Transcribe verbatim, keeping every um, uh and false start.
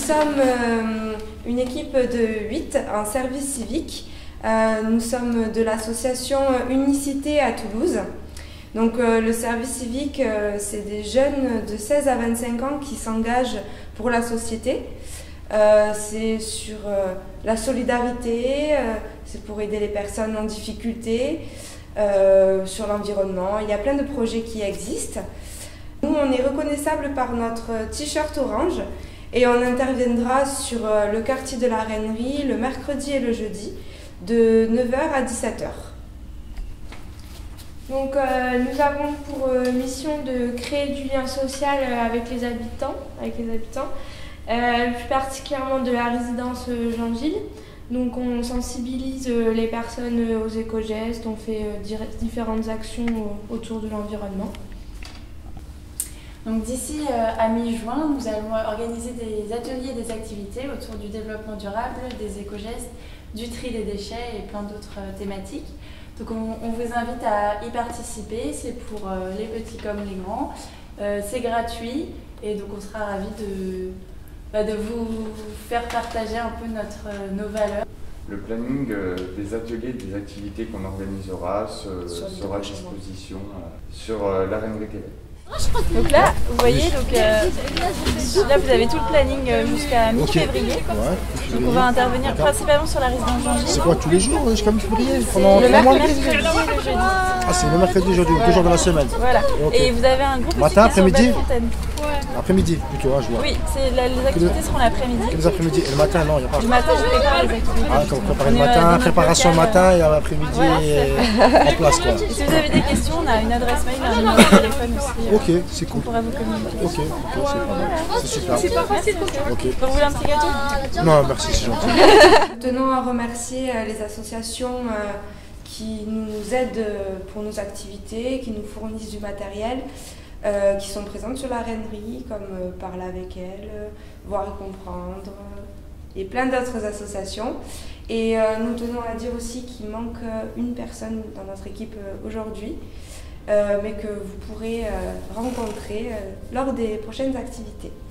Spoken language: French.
sommes euh, une équipe de huit en service civique. Euh, nous sommes de l'association Unicité à Toulouse. Donc euh, le service civique, euh, c'est des jeunes de seize à vingt-cinq ans qui s'engagent pour la société. Euh, c'est sur euh, la solidarité, euh, c'est pour aider les personnes en difficulté, euh, sur l'environnement. Il y a plein de projets qui existent. Nous, on est reconnaissable par notre t-shirt orange et on interviendra sur euh, le quartier de la Reinerie le mercredi et le jeudi de neuf heures à dix-sept heures. Donc euh, nous avons pour euh, mission de créer du lien social avec les habitants, avec les habitants, euh, plus particulièrement de la résidence Jean-Gilles. Donc on sensibilise les personnes aux éco-gestes, on fait euh, différentes actions autour de l'environnement. Donc d'ici euh, à mi-juin, nous allons organiser des ateliers, des activités autour du développement durable, des éco-gestes, du tri des déchets et plein d'autres euh, thématiques. Donc on, on vous invite à y participer, c'est pour euh, les petits comme les grands, euh, c'est gratuit et donc on sera ravis de, bah, de vous faire partager un peu notre, euh, nos valeurs. Le planning euh, des ateliers, des activités qu'on organisera se, sera à disposition euh, sur euh, la Reinerie T V. Donc là, vous voyez, donc, euh, là vous avez tout le planning euh, jusqu'à mi-février. Okay. Ouais, donc on va intervenir principalement sur la résidence Jean-Gilles. C'est quoi, tous les jours jusqu'à mi-février pendant le mercredi, le jeudi et le jeudi. Ah, c'est le mercredi, jeudi, deux jours de la semaine. Voilà. Okay. Et vous avez un groupe matin, après-midi. Ouais. Après-midi plutôt, hein, je vois. Oui, la, les activités seront l'après-midi. Les après-midi et le matin, non, il n'y a pas. Le matin, je prépare les activités. Ah, donc préparer le matin, préparation le matin et l'après-midi voilà, en place quoi. Et si vous avez des questions, on a une adresse mail, un numéro de téléphone aussi. Ok, c'est cool. On pourra vous communiquer. Ok, ok, c'est pas mal. C'est super. C'est pas facile pour toi. Ok. Vous voulez un petit gâteau? Non, merci, c'est gentil. Nous tenons à remercier les associations qui nous aident pour nos activités, qui nous fournissent du matériel, euh, qui sont présentes sur la Reinerie, comme euh, Parler avec elles, euh, Voir et comprendre, euh, et plein d'autres associations. Et euh, nous tenons à dire aussi qu'il manque euh, une personne dans notre équipe euh, aujourd'hui, euh, mais que vous pourrez euh, rencontrer euh, lors des prochaines activités.